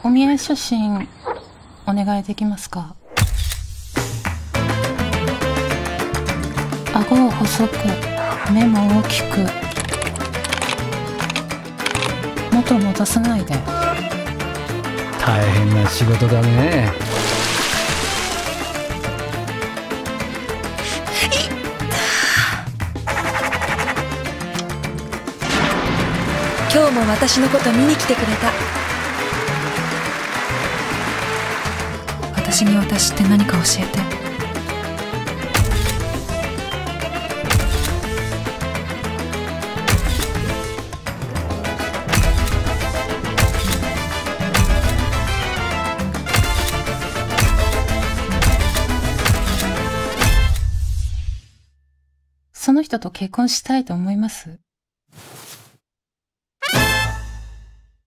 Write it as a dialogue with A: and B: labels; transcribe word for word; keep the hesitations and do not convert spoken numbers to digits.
A: お見合い写真お願いできますか？顎を細く、目も大きく。元戻さないで。
B: 大変な仕事だね。
C: 今日も私のこと見に来てくれた。私に私って何か教えて。
A: その人と結婚したいと思います？